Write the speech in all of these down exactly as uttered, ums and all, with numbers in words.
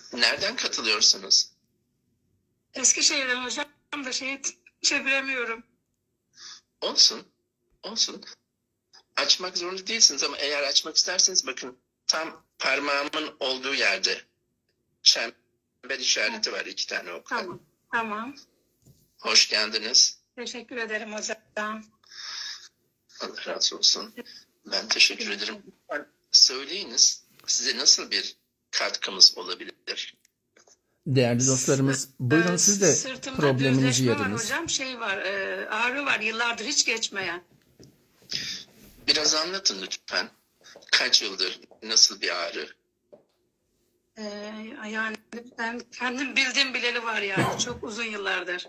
Nereden katılıyorsunuz? Eskişehir'den hocam da şeyi çeviremiyorum. Olsun. Olsun. Açmak zorunda değilsiniz ama eğer açmak isterseniz bakın tam parmağımın olduğu yerde çember işareti var, iki tane okla. Tamam. Tamam. Hoş geldiniz. Teşekkür ederim hocam. Allah razı olsun. Ben teşekkür ederim. Söyleyiniz, size nasıl bir katkımız olabilir? Değerli dostlarımız, buyurun Ee, siz de Sırtımda probleminizi düzleşme var yazınız. hocam. Şey var, e, ağrı var. Yıllardır hiç geçmeyen. Biraz anlatın lütfen. Kaç yıldır, nasıl bir ağrı? Ee, yani ben kendim bildiğim bileli var yani. Çok uzun yıllardır.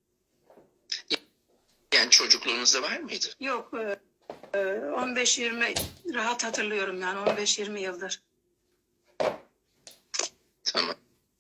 Yani çocukluğunuzda var mıydı? Yok, e, on beş yirmi rahat hatırlıyorum yani on beş yirmi yıldır. Tamam.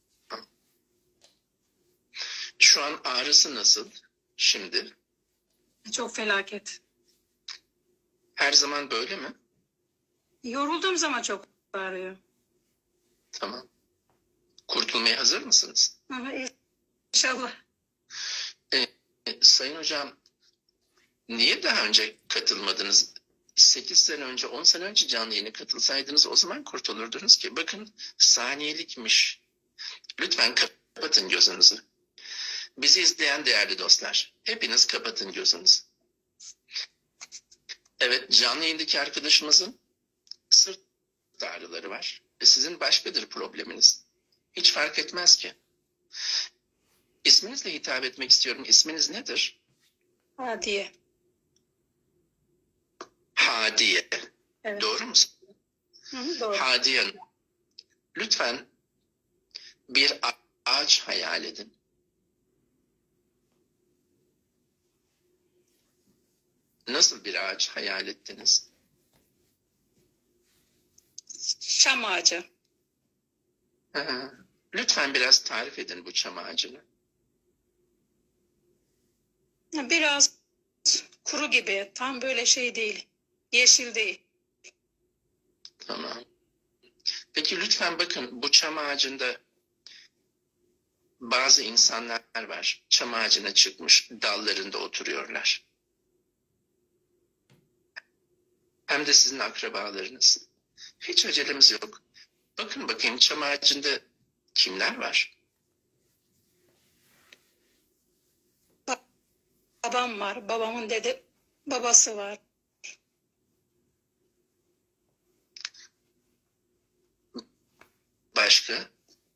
Şu an ağrısı nasıl şimdi? Çok felaket. Her zaman böyle mi? Yorulduğum zaman çok ağrıyor. Tamam. Kurtulmaya hazır mısınız? Ama inşallah. Ee, e, Sayın Hocam, niye daha önce katılmadınız? sekiz sene önce, on sene önce canlı yayına katılsaydınız o zaman kurtulurdunuz ki. Bakın saniyelikmiş. Lütfen kapatın gözünüzü. Bizi izleyen değerli dostlar, hepiniz kapatın gözünüzü. Evet, canlı yayındaki arkadaşımızın sırt ağrıları var. E sizin başkadır probleminiz. Hiç fark etmez ki. İsminizle hitap etmek istiyorum. İsminiz nedir? Hadiye. Hadiye. Evet. Doğru mu? Hı hı, doğru. Hadiye Hanım, lütfen bir ağaç hayal edin. Nasıl bir ağaç hayal ettiniz? Şam ağacı. Hı hı. Lütfen biraz tarif edin bu çam ağacını. Biraz kuru gibi. Tam böyle şey değil. Yeşil değil. Tamam. Peki lütfen bakın, bu çam ağacında bazı insanlar var. Çam ağacına çıkmış, dallarında oturuyorlar. Hem de sizin akrabalarınız. Hiç acelemiz yok. Bakın bakayım çam ağacında kimler var? Babam var. Babamın dede babası var. Başka?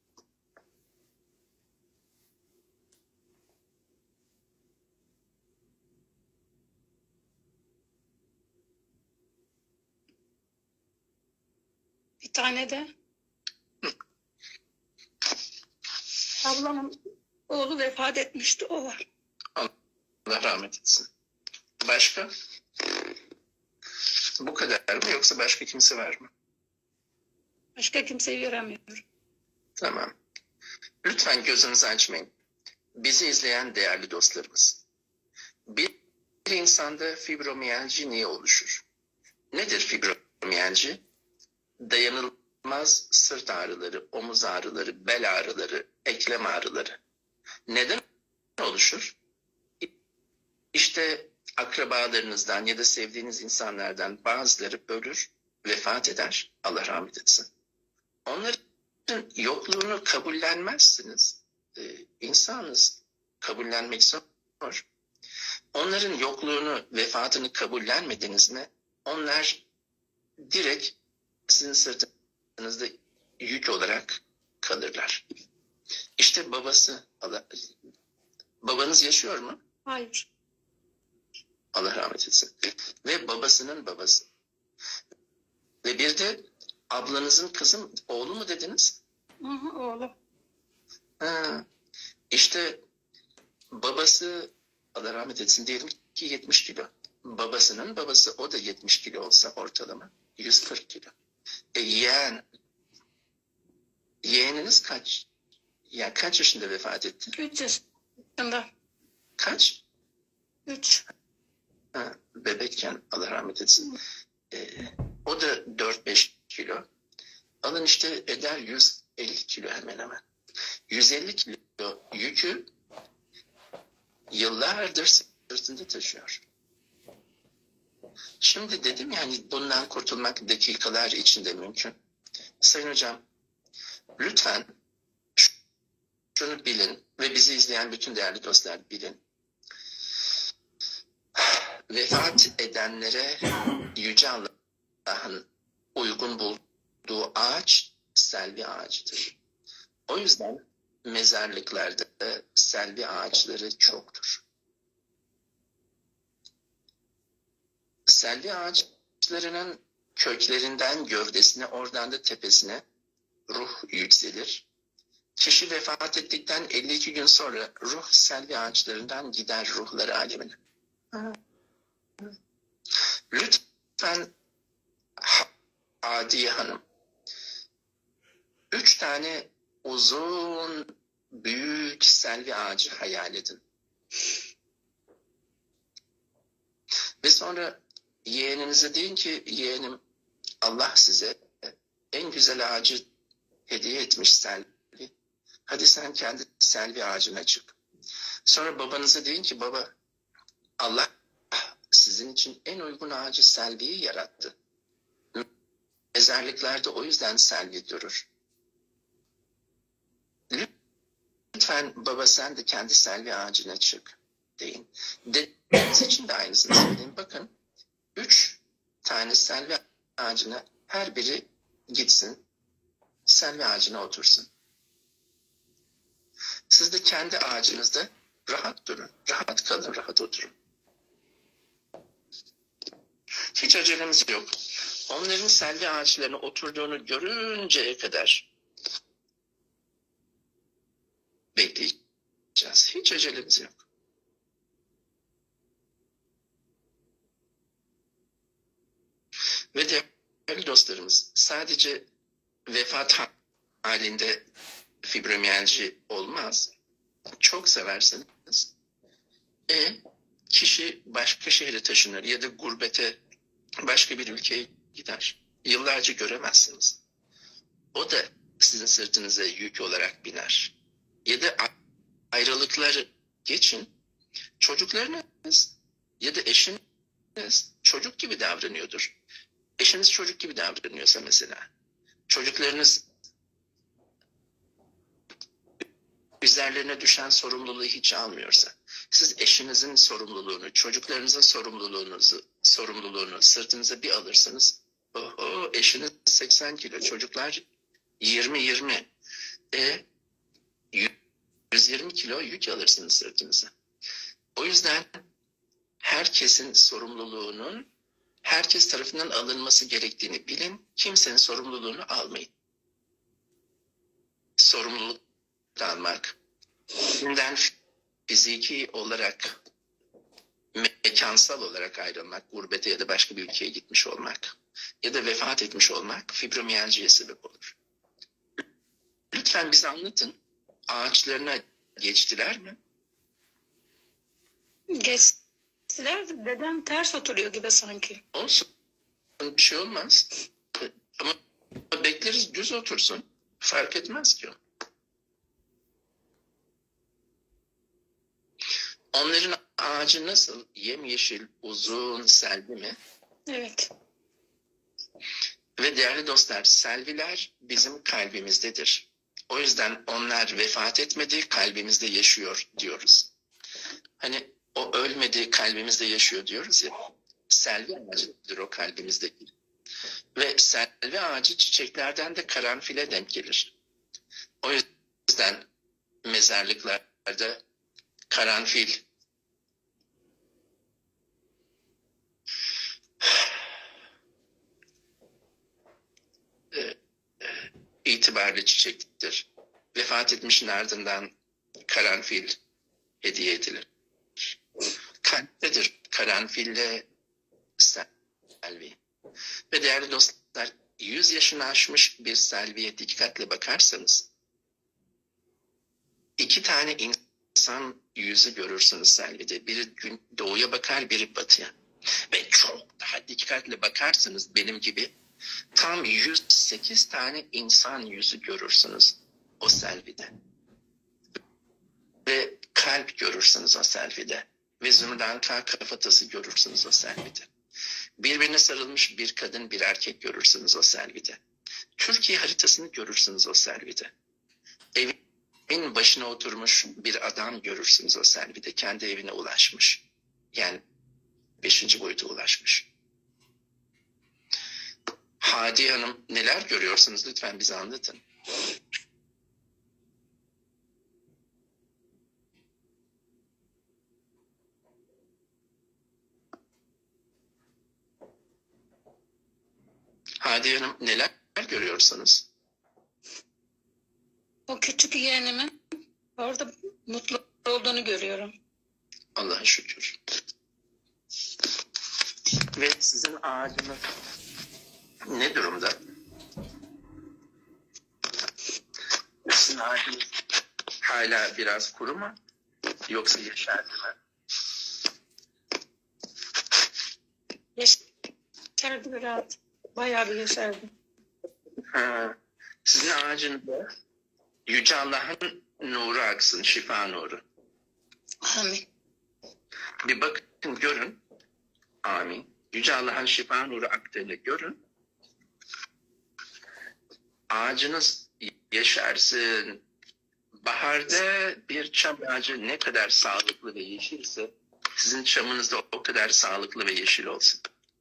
Bir tane de ablamın oğlu vefat etmişti. O var. Allah rahmet etsin. Başka? Bu kadar mı yoksa başka kimse var mı? Başka kimseyi göremiyorum. Tamam. Lütfen gözünüzü açmayın. Bizi izleyen değerli dostlarımız. Bir insanda fibromiyalji niye oluşur? Nedir fibromiyalji? Dayanılmaz sırt ağrıları, omuz ağrıları, bel ağrıları, eklem ağrıları. Neden oluşur? İşte akrabalarınızdan ya da sevdiğiniz insanlardan bazıları ölür, vefat eder. Allah rahmet etsin. Onların yokluğunu kabullenmezsiniz. Ee, insanız. Kabullenmek zor. Onların yokluğunu, vefatını kabullenmediniz mi? Onlar direkt sizin sırtınızda yük olarak kalırlar. İşte babası, Allah, babanız yaşıyor mu? Hayır. Allah rahmet etsin. Ve babasının babası. Ve bir de ablanızın kızı, oğlu mu dediniz? Hı hı, oğlum. Ha, işte babası, Allah rahmet etsin, diyelim ki yetmiş kilo. Babasının babası, o da yetmiş kilo olsa ortalama yüz kırk kilo. E yeğen, yeğeniniz kaç? Yani kaç yaşında vefat etti? Üç yaşında. Kaç? Üç. Ha, bebekken, Allah rahmet etsin. E, o da dört beş kilo. Alın işte eder yüz elli kilo hemen hemen. yüz elli kilo yükü yıllardır sırtında taşıyor. Şimdi dedim yani bundan kurtulmak dakikalar içinde mümkün. Sayın hocam, lütfen şunu bilin ve bizi izleyen bütün değerli dostlar bilin. Vefat edenlere Yüce Allah'ın uygun bulduğu ağaç selvi ağacıdır. O yüzden mezarlıklarda da selvi ağaçları çoktur. Selvi ağaçlarının köklerinden gövdesine, oradan da tepesine ruh yükselir. Kişi vefat ettikten elli iki gün sonra ruh selvi ağaçlarından gider ruhları alemine. Lütfen Hadiye Hanım, üç tane uzun, büyük selvi ağacı hayal edin. Ve sonra yeğeninize deyin ki, yeğenim Allah size en güzel ağacı hediye etmiş selvi. Hadi sen kendi selvi ağacına çık. Sonra babanıza deyin ki, baba Allah sizin için en uygun ağacı selviyi yarattı. Mezarlıklarda o yüzden selvi durur. Lütfen baba sen de kendi selvi ağacına çık deyin. Dedeniz için de aynısını söyleyin. Bakın üç tane selvi ağacına her biri gitsin, selvi ağacına otursun. Siz de kendi ağacınızda rahat durun, rahat kalın, rahat oturun. Hiç acelemiz yok. Onların selvi ağaçlarına oturduğunu görünceye kadar bekleyeceğiz. Hiç acelemiz yok. Ve değerli dostlarımız, sadece vefat halinde fibromiyalji olmaz. Çok severseniz e, kişi başka şehre taşınır ya da gurbete, başka bir ülkeye gider. Yıllarca göremezsiniz. O da sizin sırtınıza yük olarak biner. Ya da ayrılıkları geçin, çocuklarınız ya da eşiniz çocuk gibi davranıyordur. Eşiniz çocuk gibi davranıyorsa mesela, çocuklarınız üzerlerine düşen sorumluluğu hiç almıyorsa, siz eşinizin sorumluluğunu, çocuklarınızın sorumluluğunuzu, sorumluluğunu sırtınıza bir alırsanız, oho, eşiniz seksen kilo, çocuklar yirmi yirmi, e, yüz yirmi kilo yük alırsınız sırtınıza. O yüzden herkesin sorumluluğunun herkes tarafından alınması gerektiğini bilin. Kimsenin sorumluluğunu almayın. Sorumluluk almak, bundan fiziki olarak, mekansal olarak ayrılmak, gurbete ya da başka bir ülkeye gitmiş olmak ya da vefat etmiş olmak fibromiyaljiye sebep olur. Lütfen bize anlatın. Ağaçlarına geçtiler mi? Geçtiler. Dedem ters oturuyor gibi sanki. Olsun. Bir şey olmaz. Ama bekleriz düz otursun. Fark etmez ki o. Onların ağacı nasıl? Yemyeşil, uzun, selvi mi? Evet. Ve değerli dostlar, selviler bizim kalbimizdedir. O yüzden onlar vefat etmedi, kalbimizde yaşıyor diyoruz. Hani o ölmedi, kalbimizde yaşıyor diyoruz ya. Selvi ağacıdır o kalbimizdeki. Ve selvi ağacı çiçeklerden de karanfile denk gelir. O yüzden mezarlıklarda karanfil itibarlı çiçektir. Vefat etmişin ardından karanfil hediye edilir. Kalptedir karanfille selvi. Ve değerli dostlar, yüz yaşını aşmış bir selviye dikkatle bakarsanız, iki tane insan yüzü görürsünüz selvide. Biri gün doğuya bakar, biri batıya. Ve çok daha dikkatle bakarsanız benim gibi tam yüz sekiz tane insan yüzü görürsünüz o selfie'de. Ve kalp görürsünüz o selfie'de. Ve Zümrüt kafatası görürsünüz o selfie'de. Birbirine sarılmış bir kadın bir erkek görürsünüz o selfie'de. Türkiye haritasını görürsünüz o selfie'de. Evin başına oturmuş bir adam görürsünüz o selfie'de. Kendi evine ulaşmış. Yani beşinci boyuta ulaşmış. Hadi Hanım, neler görüyorsunuz? Lütfen bize anlatın. Hadi Hanım, neler görüyorsunuz? O küçük yeğenimin orada mutlu olduğunu görüyorum. Allah'a şükür. Ve sizin ağacınız ne durumda? Sizin ağacınız hala biraz kuru mu? Yoksa yeşerdi mi? Yeşerdi biraz. Bayağı bir yeşerdi. Ha, sizin ağacınızda Yüce Allah'ın nuru aksın, şifa nuru. Amin. Bir bakın, görün. Amin. Yüce Allah'ın şifa nuru aktığını görün. Ağacınız yeşersin. Baharda bir çam ağacı ne kadar sağlıklı ve yeşilse, sizin çamınız da o kadar sağlıklı ve yeşil olsun.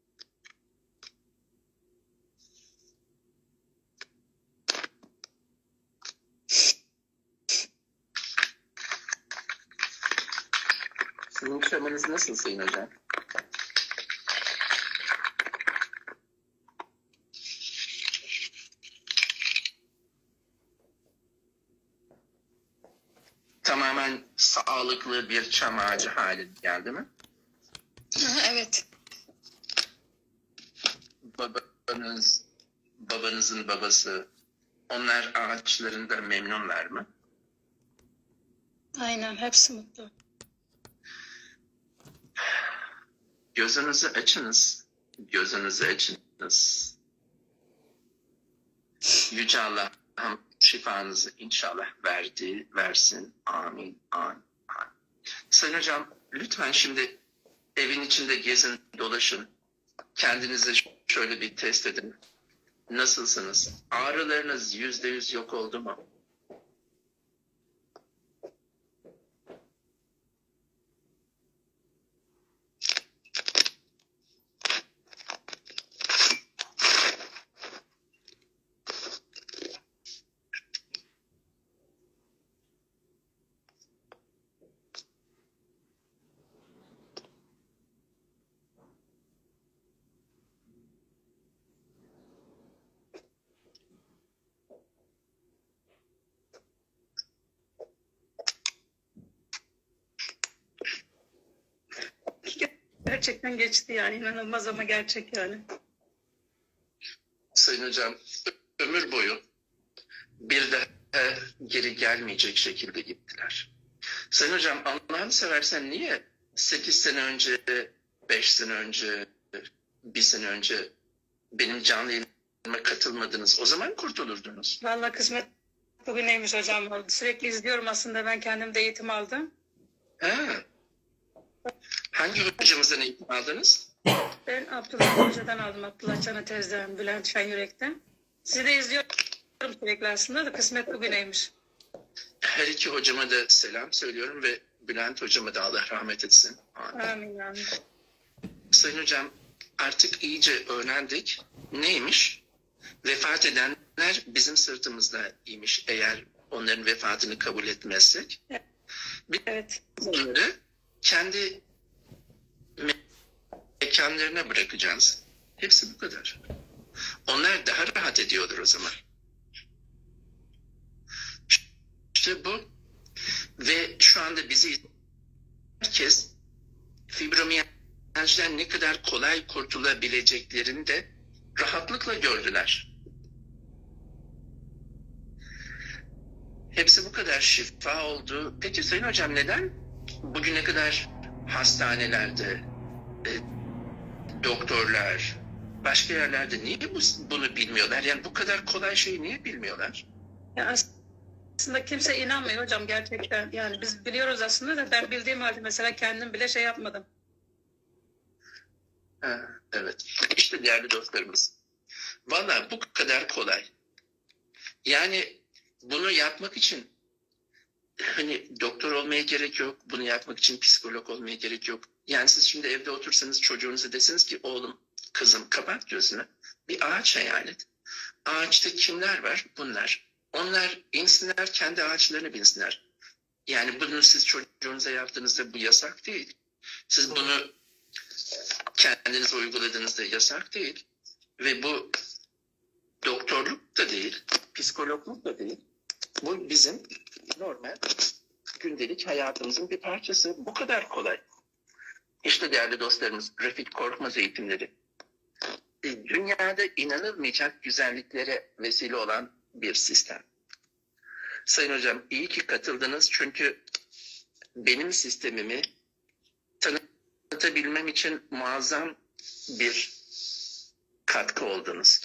Sizin çamınız nasıl Sayın Hocam? Tamamen sağlıklı bir çam ağacı haline geldi mi? Evet. Babanız, babanızın babası, onlar ağaçlarında memnunlar mı? Aynen, hepsi mutlu. Gözünüzü açınız. Gözünüzü açınız. Yüce Allah'ım şifanızı inşallah verdi, versin. Amin, amin, amin. Sayın Hocam, lütfen şimdi evin içinde gezin, dolaşın. Kendinizi şöyle bir test edin. Nasılsınız? Ağrılarınız yüzde yüz yok oldu mu? Gerçekten geçti yani. İnanılmaz ama gerçek yani. Sayın Hocam, ömür boyu bir daha geri gelmeyecek şekilde gittiler. Sayın Hocam, Allah'ını seversen niye sekiz sene önce, beş sene önce, bir sene önce benim canlı yayınıma katılmadınız? O zaman kurtulurdunuz. Vallahi kısmet bugün neymiş hocam. Sürekli izliyorum aslında. Ben kendim de eğitim aldım. Ha. Hangi hocamızdan eğitim aldınız? Ben Abdullah Hoca'dan aldım. Abdullah Can'a teyzeden, Bülent Şenyürek'ten. Sizi de izliyorum sürekli aslında da kısmet bugüneymiş. Her iki hocama da selam söylüyorum ve Bülent hocama da Allah rahmet etsin. Amin. Amin. Amin. Sayın Hocam, artık iyice öğrendik. Neymiş? Vefat edenler bizim sırtımızda imiş eğer onların vefatını kabul etmezsek. Biz Evet. onları kendi mekanlarına bırakacağız. Hepsi bu kadar. Onlar daha rahat ediyorlar o zaman. İşte bu. Ve şu anda bizi herkes fibromiyaljiden ne kadar kolay kurtulabileceklerini de rahatlıkla gördüler. Hepsi bu kadar şifa oldu. Peki Sayın Hocam, neden bugüne kadar hastanelerde e, doktorlar, başka yerlerde niye bu, bunu bilmiyorlar? Yani bu kadar kolay şeyi niye bilmiyorlar? Ya aslında kimse inanmıyor hocam gerçekten. Yani biz biliyoruz aslında da ben bildiğim halde mesela kendim bile şey yapmadım. Ha, evet. İşte değerli dostlarımız. Valla bu kadar kolay. Yani bunu yapmak için hani doktor olmaya gerek yok. Bunu yapmak için psikolog olmaya gerek yok. Yani siz şimdi evde otursanız çocuğunuza deseniz ki oğlum, kızım kapat gözünü. Bir ağaç hayal et. Ağaçta kimler var? Bunlar. Onlar insinler, kendi ağaçlarına binsinler. Yani bunu siz çocuğunuza yaptığınızda bu yasak değil. Siz bunu kendiniz uyguladığınızda yasak değil. Ve bu doktorluk da değil, psikologluk da değil. Bu bizim normal gündelik hayatımızın bir parçası. Bu kadar kolay. İşte değerli dostlarımız, Refik Korkmaz eğitimleri. Dünyada inanılmayacak güzelliklere vesile olan bir sistem. Sayın hocam, iyi ki katıldınız çünkü benim sistemimi tanıtabilmem için muazzam bir katkı oldunuz.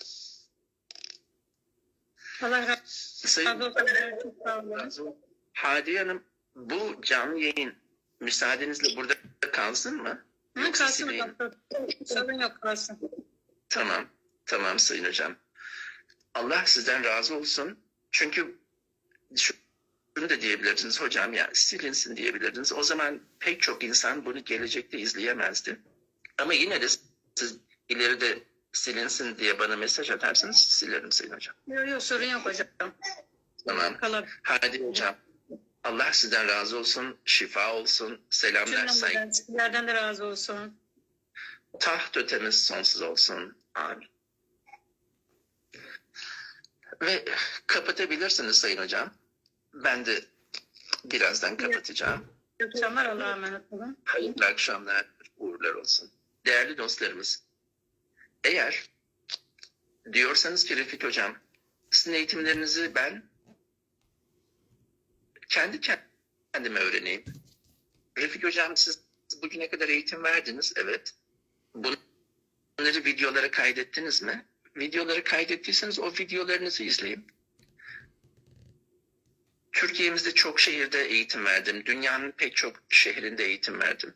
Allah razı Sayın olsun. Hadiye Hanım, bu canlı yayın müsaadenizle burada kalsın mı? Hı, Yoksa kalsın sileyim. hocam. Sorun yok, kalsın. Tamam, tamam Sayın Hocam. Allah sizden razı olsun. Çünkü şunu da diyebilirdiniz hocam, ya silinsin diyebilirdiniz. O zaman pek çok insan bunu gelecekte izleyemezdi. Ama yine de siz ileride silinsin diye bana mesaj atarsanız silerim Sayın Hocam. Yok yok, sorun yok hocam. Tamam. Kalabilir. Hadi hocam. Allah sizden razı olsun, şifa olsun, selamlar, saygı. Cümlemizden, sizlerden de razı olsun. Taht ötemiz sonsuz olsun. Amin. Ve kapatabilirsiniz Sayın Hocam. Ben de birazdan kapatacağım. İyi akşamlar, Allah'a emanet olun. Hayırlı akşamlar, uğurlar olsun. Değerli dostlarımız, eğer diyorsanız ki Refik Hocam, sizin eğitimlerinizi ben kendi kendime öğreneyim. Refik Hocam, siz bugüne kadar eğitim verdiniz, evet. Bunları videolara kaydettiniz mi? Videoları kaydettiyseniz o videolarınızı izleyin. Türkiye'mizde çok şehirde eğitim verdim. Dünyanın pek çok şehrinde eğitim verdim.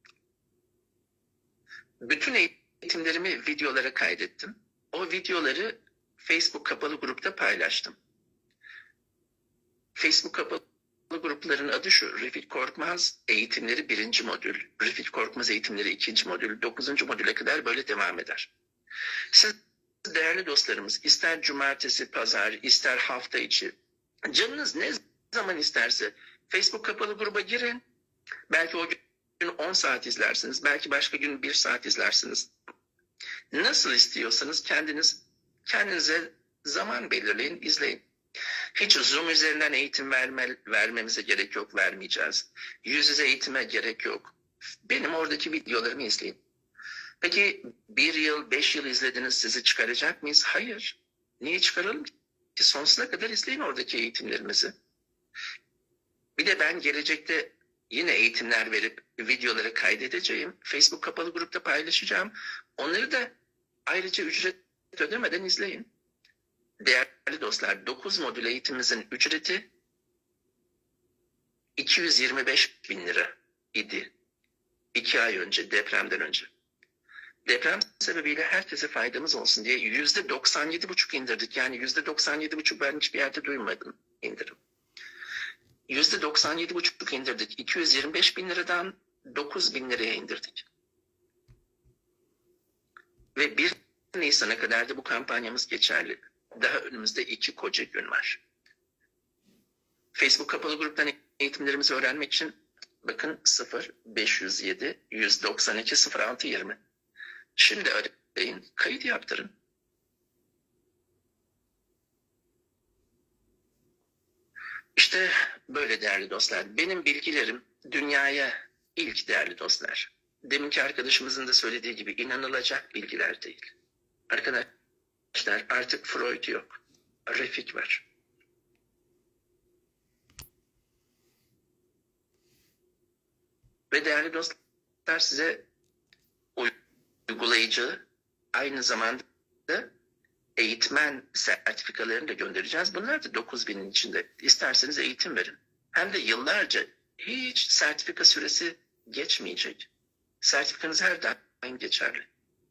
Bütün eğitimlerimi videolara kaydettim. O videoları Facebook kapalı grupta paylaştım. Facebook kapalı grupların adı şu: Refik Korkmaz eğitimleri birinci modül, Refik Korkmaz eğitimleri ikinci modül, dokuzuncu modüle kadar böyle devam eder. Siz değerli dostlarımız, ister cumartesi, pazar, ister hafta içi, canınız ne zaman isterse Facebook kapalı gruba girin. Belki o gün on saat izlersiniz, belki başka gün bir saat izlersiniz. Nasıl istiyorsanız kendiniz kendinize zaman belirleyin, izleyin. Hiç Zoom üzerinden eğitim verme, vermemize gerek yok, vermeyeceğiz. Yüz yüze eğitime gerek yok. Benim oradaki videolarımı izleyin. Peki bir yıl, beş yıl izlediniz, sizi çıkaracak mıyız? Hayır. Niye çıkaralım ki? Sonsuza kadar izleyin oradaki eğitimlerimizi. Bir de ben gelecekte yine eğitimler verip videoları kaydedeceğim. Facebook kapalı grupta paylaşacağım. Onları da ayrıca ücret ödemeden izleyin. Değerli dostlar, dokuz modül eğitimimizin ücreti iki yüz yirmi beş bin lira idi. İki ay önce, depremden önce. Deprem sebebiyle herkese faydamız olsun diye yüzde doksan yedi buçuk indirdik. Yani yüzde doksan yedi buçuk ben hiçbir yerde duymadım indirim. Yüzde doksan yedi buçuk indirdik. iki yüz yirmi beş bin liradan dokuz bin liraya indirdik. Ve bir Nisan'a kadar da bu kampanyamız geçerli. Daha önümüzde iki koca gün var. Facebook kapalı gruptan eğitimlerimizi öğrenmek için bakın sıfır beş yüz yedi yüz doksan iki sıfır altı yirmi. Şimdi arayın, kayıt yaptırın. İşte böyle değerli dostlar. Benim bilgilerim dünyaya ilk değerli dostlar. Deminki arkadaşımızın da söylediği gibi inanılacak bilgiler değil. Arkadaşlar artık Freud yok. Refik var. Ve değerli dostlar, size uygulayıcı, aynı zamanda eğitmen sertifikalarını da göndereceğiz. Bunlar da dokuz binin içinde. İsterseniz eğitim verin. Hem de yıllarca hiç sertifika süresi geçmeyecek. Sertifikanız her daim geçerli.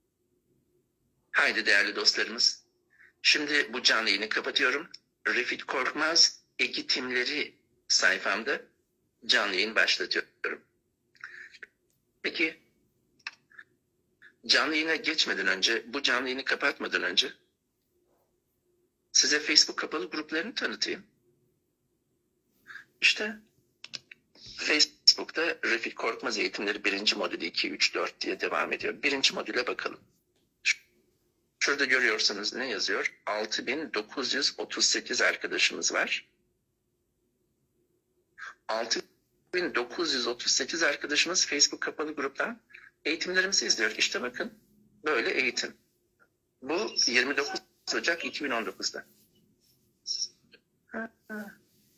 Haydi değerli dostlarımız. Şimdi bu canlı yayını kapatıyorum. Refik Korkmaz eğitimleri sayfamda canlı yayın başlatıyorum. Peki canlı yayına geçmeden önce, bu canlı yayını kapatmadan önce size Facebook kapalı gruplarını tanıtayım. İşte Facebook'ta Refik Korkmaz eğitimleri birinci modülü iki, üç, dört diye devam ediyor. Birinci modüle bakalım. Şurada görüyorsanız ne yazıyor? altı bin dokuz yüz otuz sekiz arkadaşımız var. altı bin dokuz yüz otuz sekiz arkadaşımız Facebook kapalı gruptan eğitimlerimizi izliyor. İşte bakın böyle eğitim. Bu yirmi dokuz Ocak iki bin on dokuz'da. Ha, ha.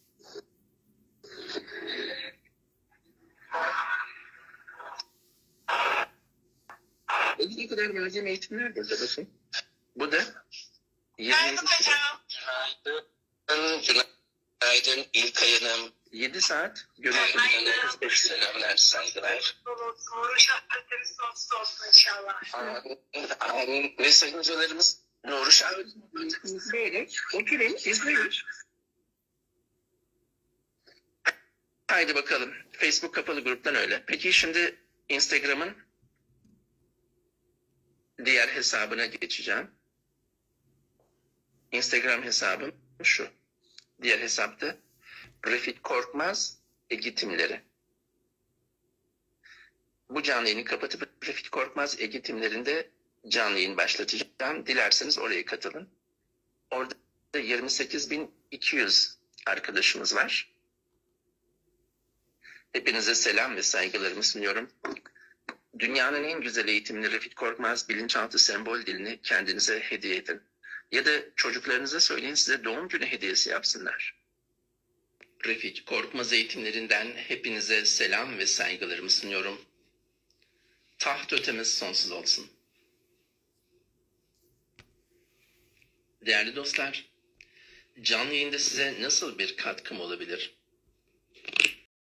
Ne kadar verdiğim eğitimler burada bakın. Bu da yirmi yedi Günaydın. Günaydın İlkay Hanım. yedi saat görüşürüz. kırk beş selamlar, saygılar. Şahitlerimiz sonsuz olsun inşallah. Amin. Ve sayın hocalarımız Nuri Şahit izleyerek oturun, izleyin. Haydi bakalım. Facebook kapalı gruptan öyle. Peki şimdi Instagram'ın diğer hesabına geçeceğim. Instagram hesabım şu. Diğer hesapta Refik Korkmaz eğitimleri. Bu canlı yayını kapatıp Refik Korkmaz eğitimlerinde canlı yayın başlatacağım. Dilerseniz oraya katılın. Orada yirmi sekiz bin iki yüz arkadaşımız var. Hepinize selam ve saygılarımı sunuyorum. Dünyanın en güzel eğitimini Refik Korkmaz bilinçaltı sembol dilini kendinize hediye edin. Ya da çocuklarınıza söyleyin, size doğum günü hediyesi yapsınlar. Refik Korkmaz eğitimlerinden hepinize selam ve saygılarımı sunuyorum. Taht ötemiz sonsuz olsun. Değerli dostlar, canlı yayında size nasıl bir katkım olabilir?